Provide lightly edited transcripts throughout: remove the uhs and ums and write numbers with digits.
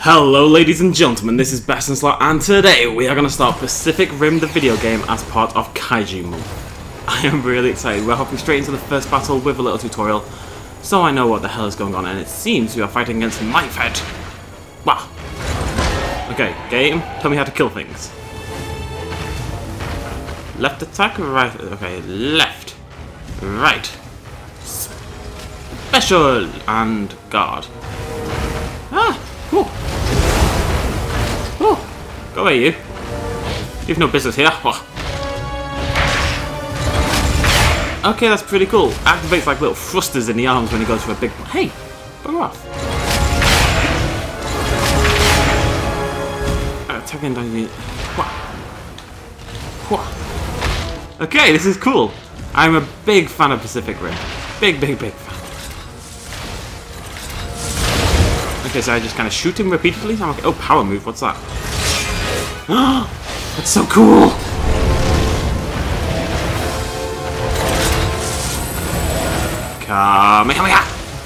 Hello ladies and gentlemen, this is Bessenslot and today we are going to start Pacific Rim the video game as part of Kaiju Month. I am really excited. We're hopping straight into the first battle with a little tutorial so I know what the hell is going on, and it seems we are fighting against Knifehead. Wow. Okay, game, tell me how to kill things. Left attack, right, okay, left, right, special, and guard. Ah, cool. Oh, go away, you. You've no business here. Oh. Okay, that's pretty cool. Activates like little thrusters in the arms when he goes for a big. Hey, bugger off. Attacking down the. Okay, this is cool. I'm a big fan of Pacific Rim. Big fan. Okay, so I just kind of shoot him repeatedly. I'm like, oh, power move, what's that? That's so cool! Kamehameha!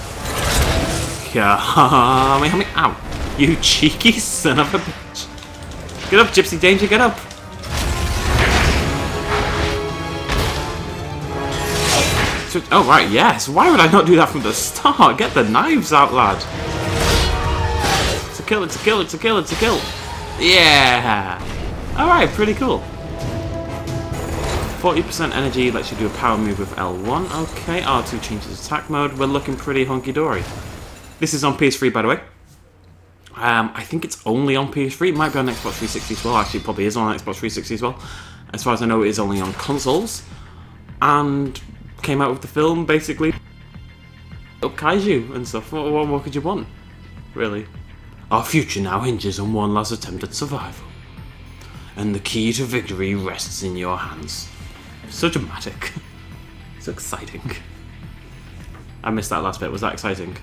Kamehameha! Ow! You cheeky son of a bitch! Get up, Gypsy Danger, get up! Oh, right, yes. Why would I not do that from the start? Get the knives out, lad. It's a kill, it's a kill, it's a kill, it's a kill. Yeah! Alright, pretty cool. 40% energy lets you do a power move with L1. Okay, R2 changes attack mode. We're looking pretty hunky-dory. This is on PS3, by the way. I think it's only on PS3. It might be on Xbox 360 as well. Actually, it probably is on Xbox 360 as well. As far as I know, it is only on consoles. And came out with the film, basically. Kaiju and stuff. What more could you want? Really? Our future now hinges on one last attempt at survival. And the key to victory rests in your hands. So dramatic. So exciting. I missed that last bit. Was that exciting?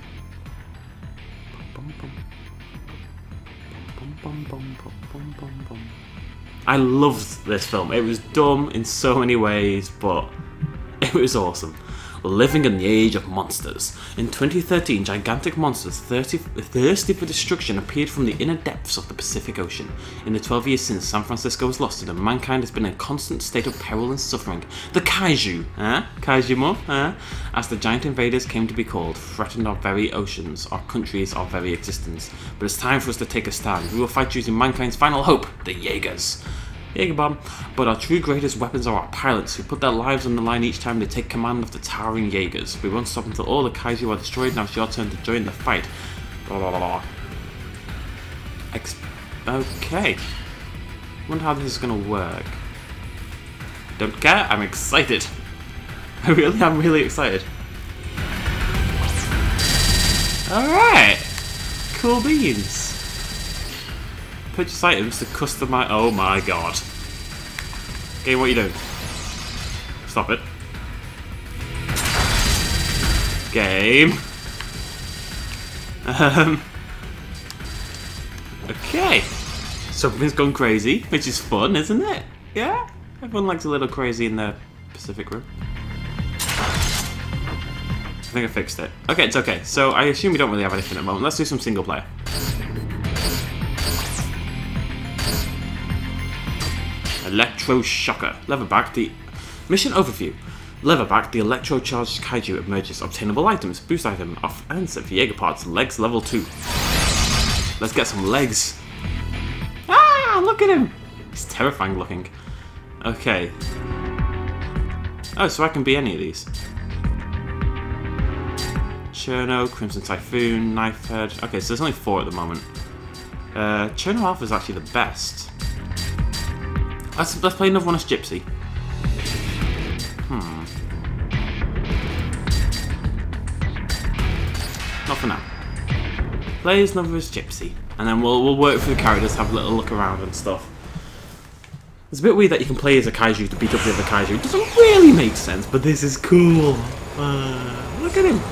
I loved this film. It was dumb in so many ways, but it was awesome. We're living in the age of monsters. In 2013, gigantic monsters thirsty for destruction appeared from the inner depths of the Pacific Ocean. In the 12 years since San Francisco was lost, and mankind has been in a constant state of peril and suffering. The Kaiju, Kaiju Month, as the giant invaders came to be called, threatened our very oceans, our countries, our very existence. But it's time for us to take a stand. We will fight using mankind's final hope, the Jaegers. Jaeger bomb. But our true greatest weapons are our pilots, who put their lives on the line each time they take command of the towering Jaegers. We won't stop until all the Kaiju are destroyed. Now it's your turn to join the fight. Blah, blah, blah, blah. Okay. Wonder how this is gonna work. Don't care. I'm excited. I really am really excited. All right. Cool beans. Purchase items to customize. Oh my god. Game, what are you doing? Stop it. Game. Okay. Something's gone crazy, which is fun, isn't it? Yeah? Everyone likes a little crazy in the Pacific Rim. I think I fixed it. Okay, it's okay. So I assume we don't really have anything at the moment. Let's do some single player. Electro-Shocker. Leatherback, the... Mission overview. Leatherback, the electro-charged kaiju emerges. Obtainable items. Boost item. Offensive Jaeger parts. Legs level 2. Let's get some legs. Ah, look at him. He's terrifying looking. Okay. Oh, so I can be any of these. Cherno, Crimson Typhoon, Knifehead. Okay, so there's only 4 at the moment. Cherno Alpha is actually the best. Let's play another one as Gypsy. Not for now. Play as another as Gypsy. And then we'll work through the characters, have a little look around and stuff. It's a bit weird that you can play as a kaiju to beat up the other kaiju. It doesn't really make sense, but this is cool. Look at him.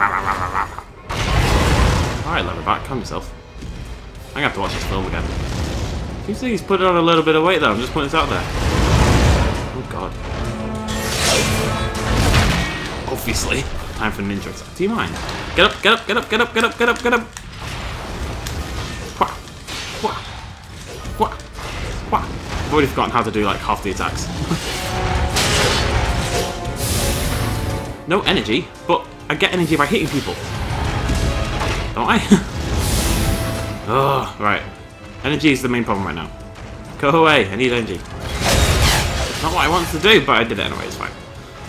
Alright, Leatherback, calm yourself. I'm gonna have to watch this film again. You see he's putting on a little bit of weight though, I'm just putting this out there. Oh god. Obviously. Time for ninja attack. Do you mind? Get up, get up, get up, get up, get up, get up, get up! Wah. Wah. Wah. I've already forgotten how to do like half the attacks. No energy, but I get energy by hitting people. Don't I? Oh, right. Energy is the main problem right now. Go away, I need energy. It's not what I wanted to do, but I did it anyway, it's fine.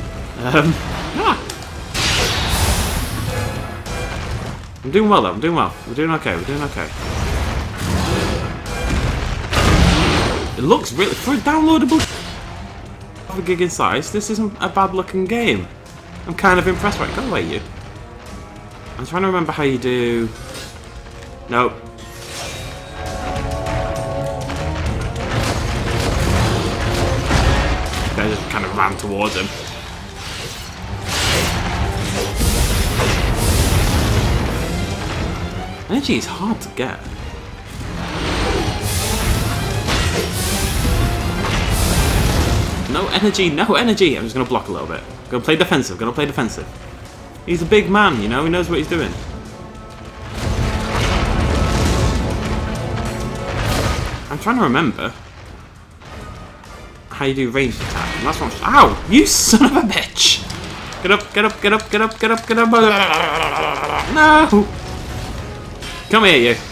I'm doing well though, I'm doing well. We're doing okay, we're doing okay. It looks really, for a downloadable of a gig in size, this isn't a bad looking game. I'm kind of impressed. Right, go away, you. I'm trying to remember how you do. Nope. I just kind of ran towards him. Energy is hard to get. No energy, no energy! I'm just gonna block a little bit. Gonna play defensive, gonna play defensive. He's a big man, you know, he knows what he's doing. I'm trying to remember how you do ranged attack. And that's what I'm... Ow! You son of a bitch! Get up, get up, get up, get up, get up, get up! No! Come here, you.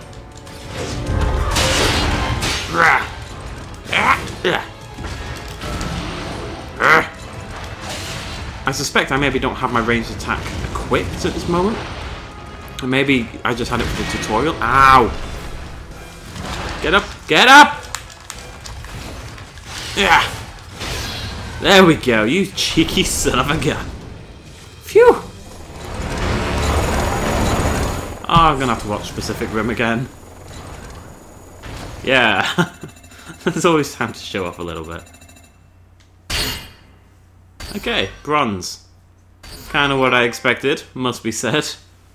I suspect I maybe don't have my ranged attack equipped at this moment. Or maybe I just had it for the tutorial. Ow! Get up! Get up! Yeah! There we go, you cheeky son of a gun. Phew! Oh, I'm gonna have to watch Pacific Rim again. Yeah. There's always time to show off a little bit. Okay, bronze. Kind of what I expected, must be said.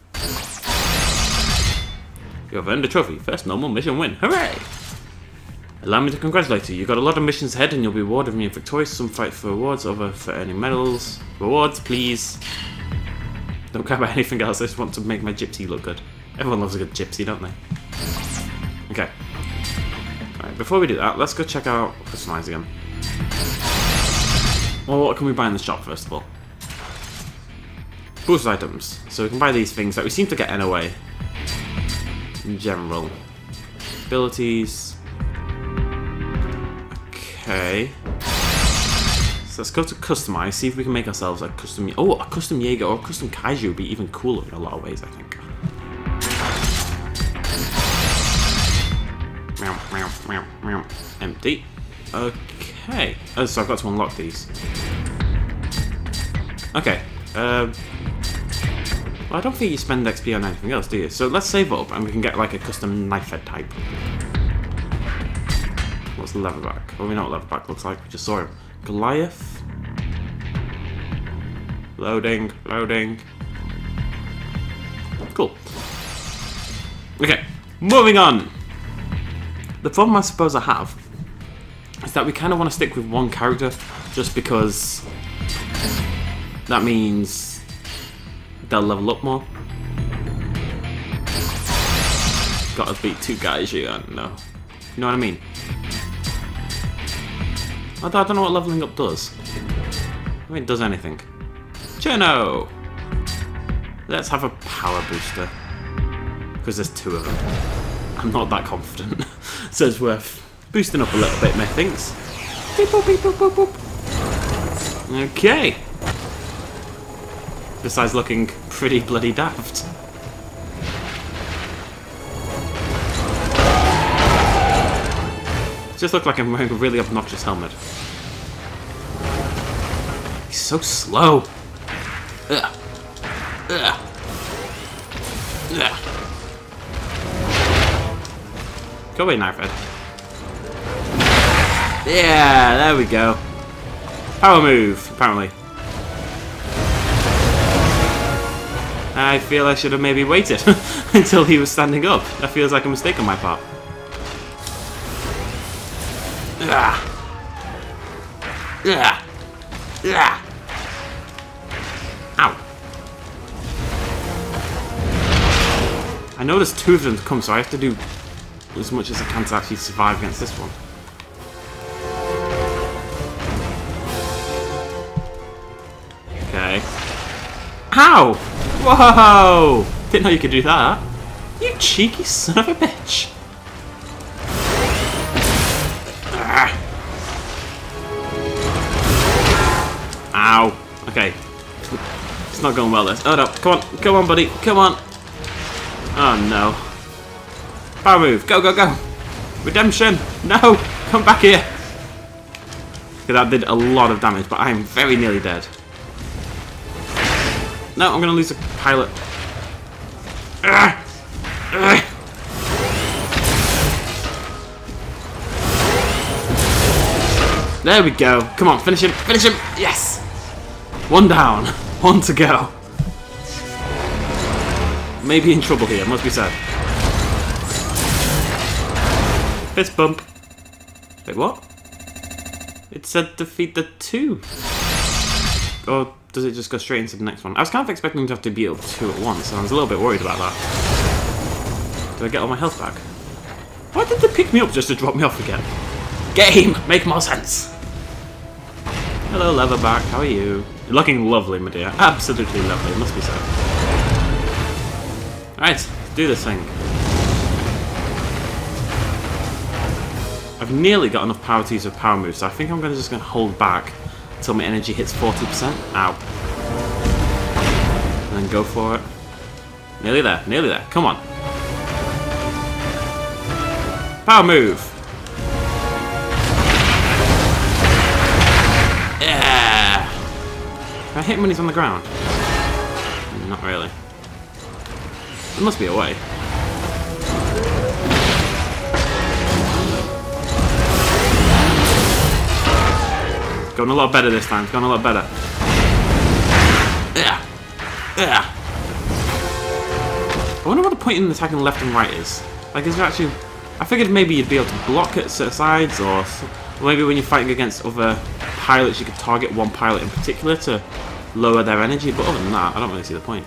You have earned a trophy. First normal mission win. Hooray! Allow me to congratulate you. You've got a lot of missions ahead and you'll be rewarded when you're victorious. Some fight for rewards, other for earning medals. Rewards, please. Don't care about anything else. I just want to make my gypsy look good. Everyone loves a good gypsy, don't they? Okay. Alright, before we do that, let's go check out Customize again. Well, what can we buy in the shop, first of all? Boost items. So we can buy these things that we seem to get NOA. In general. Abilities. Okay. So let's go to Customize, see if we can make ourselves a custom... Oh, a custom Jaeger or a custom Kaiju would be even cooler in a lot of ways, I think. Meow, meow, meow, meow. Empty. Okay. Oh, so I've got to unlock these. Okay. Well, I don't think you spend XP on anything else, do you? So let's save up and we can get like a custom knife head type. What's the leatherback? Well, we know what leatherback looks like. We just saw him. Goliath. Loading, loading. Cool. Okay, moving on. The problem I suppose I have is that we kind of want to stick with one character just because that means they'll level up more. Gotta beat two guys, you don't know. You know what I mean? I don't know what leveling up does. I mean, it does anything. Cherno! Let's have a power booster. Because there's two of them. I'm not that confident. So it's worth boosting up a little bit, methinks. Beep, boop, beep, boop, boop, boop. Okay. Besides looking pretty bloody daft. Just look like I'm wearing a really obnoxious helmet. He's so slow. Ugh. Ugh. Ugh. Go away, Knifehead. Yeah, there we go. Power move, apparently. I feel I should have maybe waited until he was standing up. That feels like a mistake on my part. Ugh. Ugh. Ugh. Ow. I know there's two of them to come, so I have to do as much as I can to actually survive against this one. Okay. Ow! Whoa! Didn't know you could do that. You cheeky son of a bitch. Ah. Ow. Okay. It's not going well, this. Oh no. Come on. Come on, buddy. Come on. Oh no. Power move. Go, go, go. Redemption. No. Come back here. Okay, that did a lot of damage, but I am very nearly dead. No, I'm going to lose a pilot. There we go. Come on, finish him. Finish him. Yes. One down. One to go. Maybe in trouble here, must be said. Fist bump. Wait, what? It said defeat the 2. Or does it just go straight into the next one? I was kind of expecting to have to beat up 2 at once, and I was a little bit worried about that. Did I get all my health back? Why did they pick me up just to drop me off again? Game! Make more sense! Hello, Leatherback, how are you? You're looking lovely, my dear. Absolutely lovely, it must be said. Alright, let's do this thing. I've nearly got enough power to use a power move, so I think I'm just going to hold back until my energy hits 40%. Ow. And then go for it. Nearly there, nearly there. Come on. Power move. Yeah. Can I hit him when he's on the ground? Not really. There must be a way. It's going a lot better this time. It's going a lot better. Yeah. Yeah. I wonder what the point in attacking left and right is. Like, is there actually... I figured maybe you'd be able to block at certain sides, or maybe when you're fighting against other pilots, you could target one pilot in particular to lower their energy, but other than that, I don't really see the point.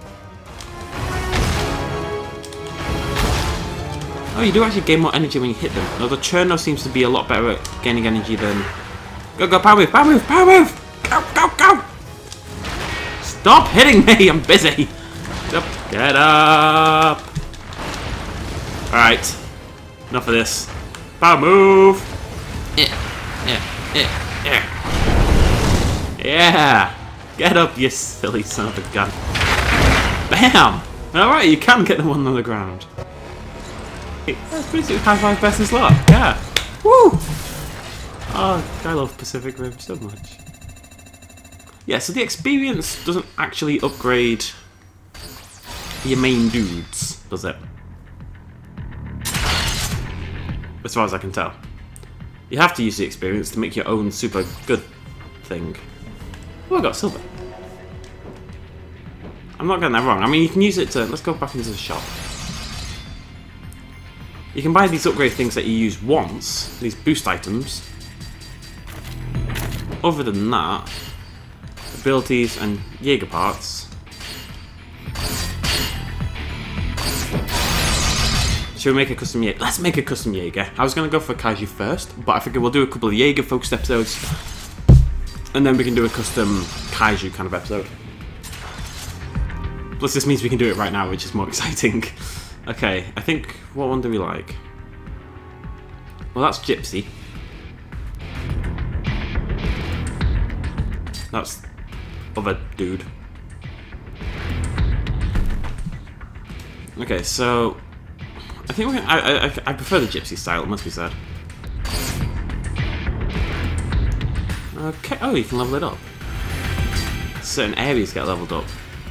Oh, you do actually gain more energy when you hit them. Although Cherno seems to be a lot better at gaining energy than... Go, go, power move, power move, power move! Go, go, go! Stop hitting me, I'm busy! Get up! Alright. Enough of this. Power move! Yeah! Get up, you silly son of a gun. Bam! Alright, you can get the one on the ground. That's pretty sweet. High five, best in slot. Yeah. Woo! Oh, I love Pacific Rim so much. Yeah, so the experience doesn't actually upgrade your main dudes, does it? As far as I can tell. You have to use the experience to make your own super good thing. Oh, I got silver. I'm not getting that wrong. I mean, you can use it to... Let's go back into the shop. You can buy these upgrade things that you use once, these boost items. Other than that, abilities and Jaeger parts. Should we make a custom Jaeger? Let's make a custom Jaeger. I was going to go for Kaiju first, but I figured we'll do a couple of Jaeger focused episodes, and then we can do a custom Kaiju kind of episode. Plus this means we can do it right now, which is more exciting. Okay, I think, what one do we like? Well, that's Gypsy. That's other dude. Okay, so I think we're gonna, I prefer the Gypsy style, it must be said. Okay, oh, you can level it up. Certain areas get leveled up.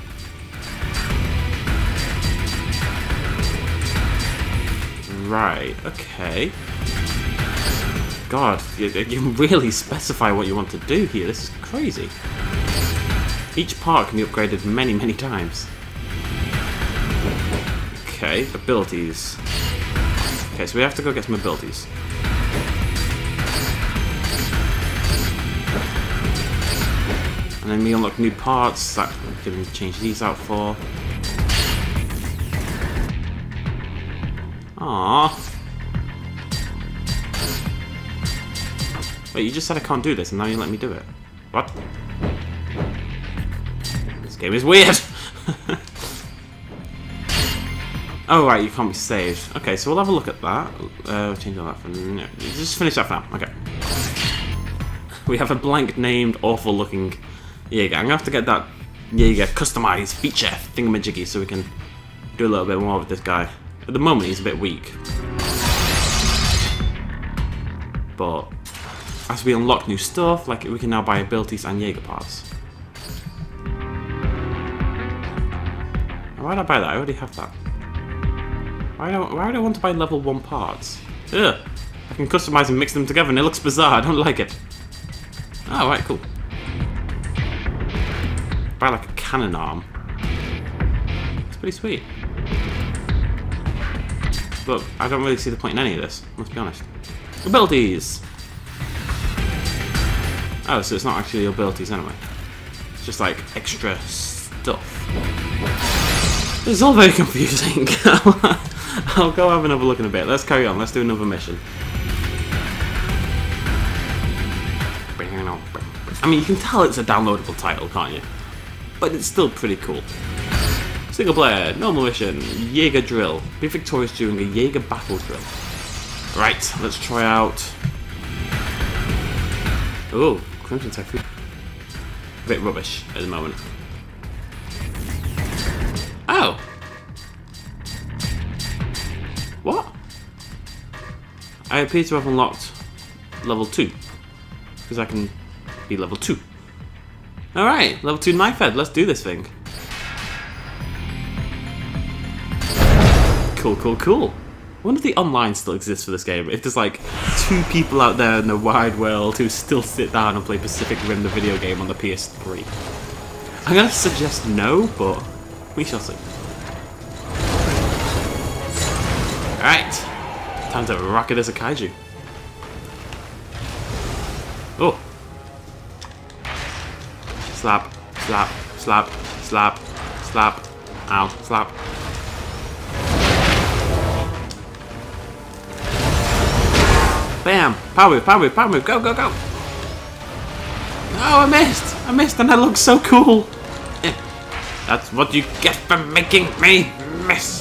Right, okay. God, you really specify what you want to do here. This is crazy. Each part can be upgraded many, many times. Okay, abilities. Okay, so we have to go get some abilities. And then we unlock new parts that we can change these out for. Aww. Wait, you just said I can't do this, and now you let me do it. What? This game is weird! Oh, right, you can't be saved. Okay, so we'll have a look at that. Change all that for... No, just finish that for now. Okay. We have a blank named, awful looking Jaeger. I'm gonna have to get that Jaeger customized feature thingamajiggy so we can do a little bit more with this guy. At the moment, he's a bit weak. But as we unlock new stuff, like we can now buy abilities and Jaeger parts. Why did I buy that? I already have that. Why do I want to buy level 1 parts? Ugh! I can customize and mix them together and it looks bizarre, I don't like it. Oh, right, cool. Buy like a cannon arm. It's pretty sweet. But I don't really see the point in any of this, let's be honest. Abilities! Oh, so it's not actually abilities anyway. It's just like extra stuff. It's all very confusing. I'll go have another look in a bit. Let's carry on. Let's do another mission. I mean, you can tell it's a downloadable title, can't you? But it's still pretty cool. Single player, normal mission, Jaeger drill. Be victorious during a Jaeger battle drill. Right, let's try out... Oh, Crimson Typhoon. A bit rubbish at the moment. Oh! What? I appear to have unlocked level 2. Because I can be level 2. Alright, level 2 knife head, let's do this thing. Cool, cool, cool. I wonder if the online still exists for this game. If there's like 2 people out there in the wide world who still sit down and play Pacific Rim the video game on the PS3. I'm gonna suggest no, but we shall see. Alright, time to rock it as a kaiju. Oh. Slap, slap, slap, slap, slap, ow, slap. Bam! Power move, power move, power move, go, go, go! Oh, I missed, and that looks so cool! That's what you get for making me miss!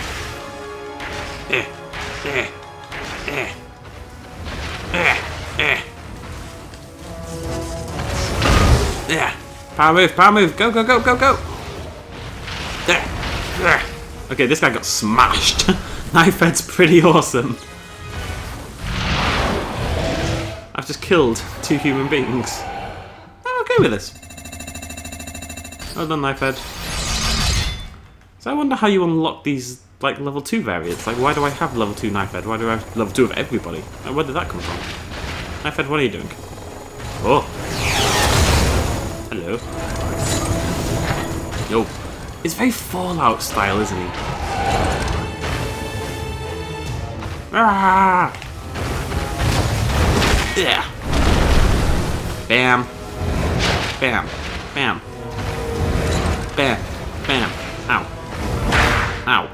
Power move, go, go, go, go, go! Okay, this guy got smashed. Knife head's pretty awesome. I've just killed 2 human beings. I'm okay with this. Well done, Knife head. So I wonder how you unlock these like level 2 variants. Like, why do I have level 2 Knife head? Why do I have level 2 of everybody? Like, where did that come from? Knife head, what are you doing? Oh. Hello. Yo. It's very Fallout style, isn't he? Ah! Yeah. Bam. Bam. Bam. Bam. Bam. Ow. Ow.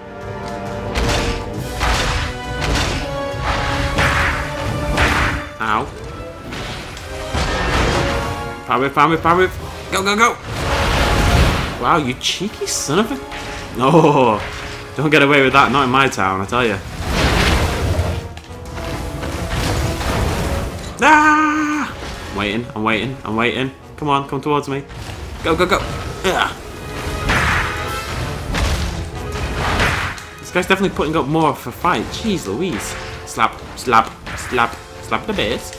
Ow. Power whip, power whip, power whip. Go, go, go. Wow, you cheeky son of a... Oh, don't get away with that. Not in my town, I tell you. Ah! I'm waiting, I'm waiting, I'm waiting. Come on, come towards me. Go, go, go. Ugh. This guy's definitely putting up more of a fight. Jeez Louise. Slap, slap, slap, slap the base.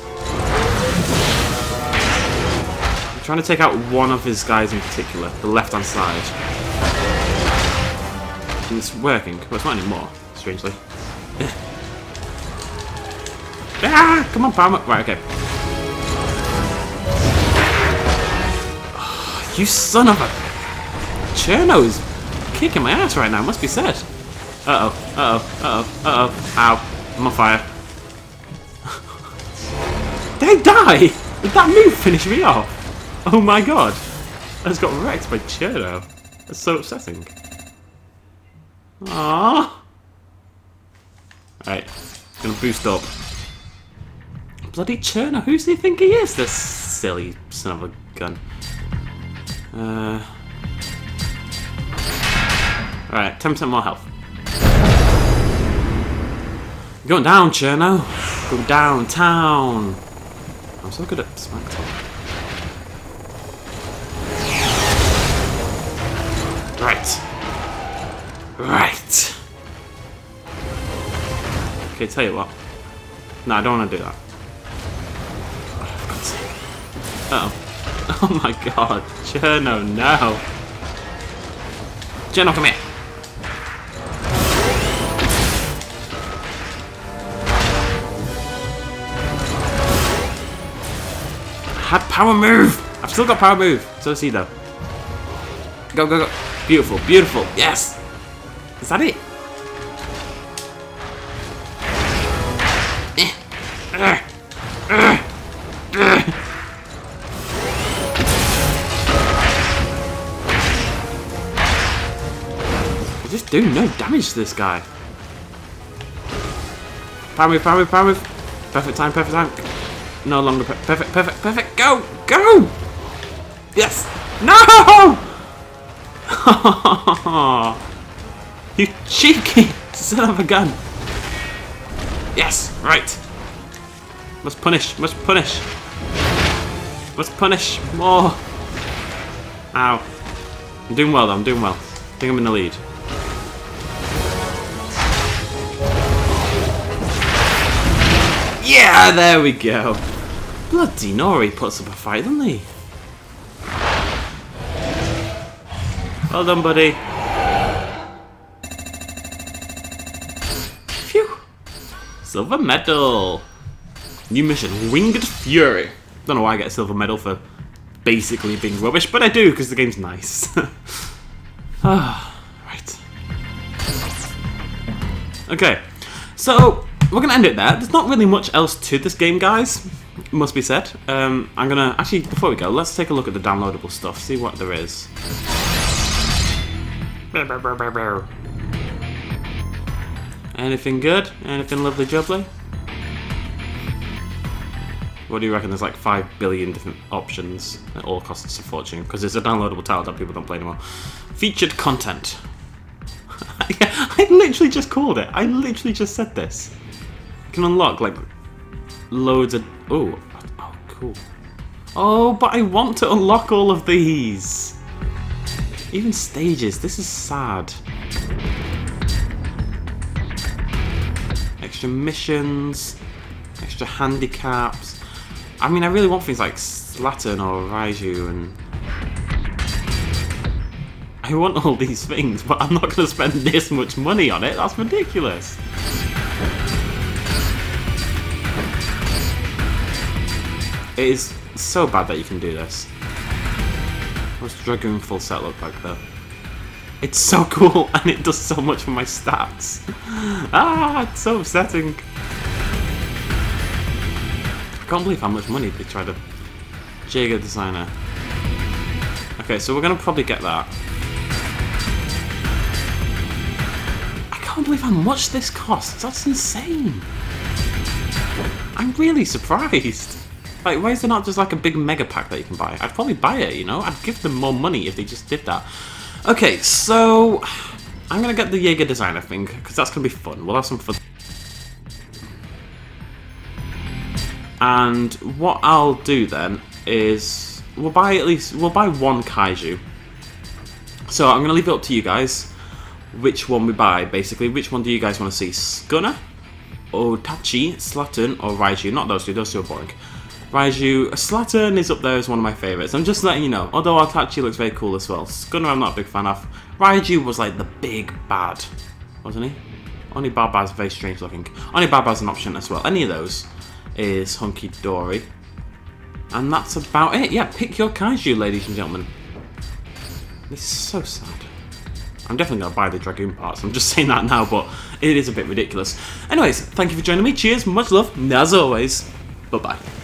I'm trying to take out one of his guys in particular, the left-hand side. And it's working, but it's not anymore, strangely. Ah! Come on, Palmer. Right, okay. Oh, you son of a... Cherno's kicking my ass right now, must be said. Uh-oh, uh-oh, uh-oh, uh-oh. Ow. I'm on fire. Did I die? Did that move finish me off? Oh my god. I just got wrecked by Cherno. That's so upsetting. Aww. Right. Gonna boost up. Bloody Cherno, who does he think he is, this silly son of a gun? Alright, 10% more health. Going down, Cherno. Go downtown. I'm so good at smack talk. Right. Right. Okay, tell you what. No, I don't want to do that. Uh oh. Oh my god. Cherno, no. Cherno, come here. I had power move! I've still got power move. So does he though. Go, go, go. Beautiful, beautiful. Yes! Is that it? I just do no damage to this guy. Power move, power move, power move. Perfect time, perfect time. No longer perfect, perfect, perfect. Go! Go! Yes! No! You cheeky son of a gun. Yes! Right. Must punish, must punish. Must punish more. Ow. I'm doing well though, I'm doing well. I think I'm in the lead. Yeah, there we go. Bloody Nori puts up a fight, doesn't he? Well done, buddy. Phew. Silver medal. New mission, Winged Fury. Don't know why I get a silver medal for basically being rubbish, but I do because the game's nice. Ah, right. Okay, so we're gonna end it there. There's not really much else to this game, guys. It must be said. I'm gonna actually, before we go, let's take a look at the downloadable stuff. See what there is. Anything good? Anything lovely jubbly? What do you reckon? There's like 5 billion different options. It all costs us a fortune because it's a downloadable title that people don't play anymore. Featured content. I literally just called it. I literally just said this. You can unlock like loads of... Oh, cool. Oh, but I want to unlock all of these. Even stages. This is sad. Extra missions. Extra handicaps. I mean, I really want things like Slattern or Raiju and... I want all these things, but I'm not going to spend this much money on it. That's ridiculous. It is so bad that you can do this. What's Dragoon full set look like though? It's so cool and it does so much for my stats. Ah, it's so upsetting. I can't believe how much money they tried to... Jaeger Designer. Okay, so we're going to probably get that. I can't believe how much this costs. That's insane. I'm really surprised. Like, why is there not just like a big mega pack that you can buy? I'd probably buy it, you know? I'd give them more money if they just did that. Okay, so... I'm going to get the Jaeger Designer thing, because that's going to be fun. We'll have some fun. And what I'll do then is... We'll buy one Kaiju. So I'm going to leave it up to you guys which one we buy, basically. Which one do you guys want to see? Scunner? Otachi, Slattern, or Raiju? Not those two are boring. Raiju, Slattern is up there as one of my favourites. I'm just letting you know. Although Otachi looks very cool as well. Scunner I'm not a big fan of. Raiju was like the big bad, wasn't he? Onibaba's very strange looking. Onibaba's an option as well. Any of those is hunky dory. And that's about it. Yeah, pick your Kaiju, ladies and gentlemen. This is so sad. I'm definitely going to buy the Dragoon parts. I'm just saying that now, but it is a bit ridiculous. Anyways, thank you for joining me. Cheers, much love, and as always, bye-bye.